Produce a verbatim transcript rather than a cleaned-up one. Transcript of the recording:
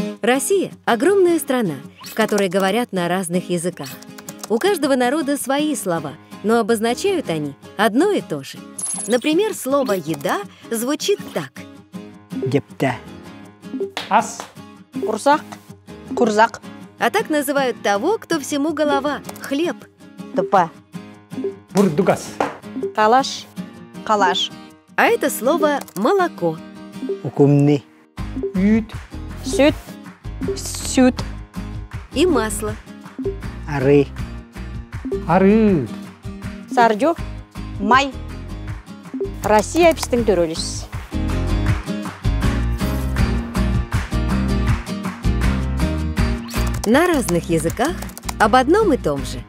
Россия – огромная страна, в которой говорят на разных языках. У каждого народа свои слова, но обозначают они одно и то же. Например, слово «еда» звучит так. Епта. Ас. Курсак. Курзак. А так называют того, кто всему голова – хлеб. Тупа. Бурдугас. Калаш. Калаш. А это слово «молоко». Укумни. Ют. Süt. Süt. И масло. Ары. Ары. Сардю. Май. Россия біздің төрелес. На разных языках об одном и том же.